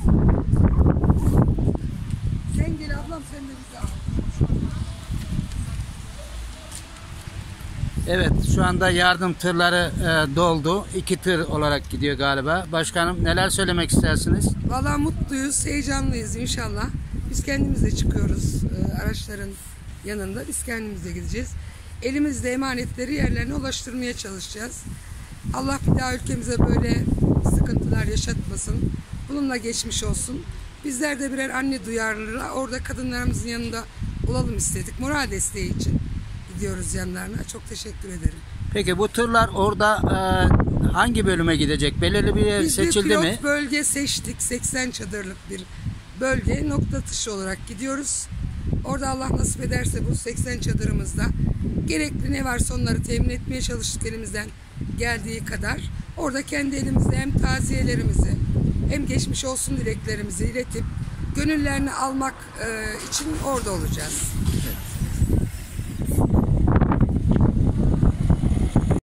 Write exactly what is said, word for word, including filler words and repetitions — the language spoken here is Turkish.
Sen gel ablam, sen de bizi al. Evet, şu anda yardım tırları e, doldu. İki tır olarak gidiyor galiba. Başkanım, neler söylemek istersiniz? Vallahi mutluyuz, heyecanlıyız inşallah. Biz kendimiz de çıkıyoruz e, araçların yanında. Biz kendimiz de gideceğiz. Elimizde emanetleri yerlerine ulaştırmaya çalışacağız. Allah bir daha ülkemize böyle sıkıntılar yaşatmasın. Bununla geçmiş olsun. Bizler de birer anne duyarlılığa orada kadınlarımızın yanında olalım istedik. Moral desteği için gidiyoruz yanlarına. Çok teşekkür ederim. Peki bu tırlar orada e, hangi bölüme gidecek? Belirli bir yer Biz bir seçildi pilot mi? bölge seçtik. seksen çadırlık bir bölge. Nokta atışı olarak gidiyoruz. Orada Allah nasip ederse bu seksen çadırımızda gerekli ne varsa onları temin etmeye çalıştık elimizden geldiği kadar. Orada kendi elimizde hem taziyelerimizi hem geçmiş olsun dileklerimizi iletip gönüllerini almak için orada olacağız.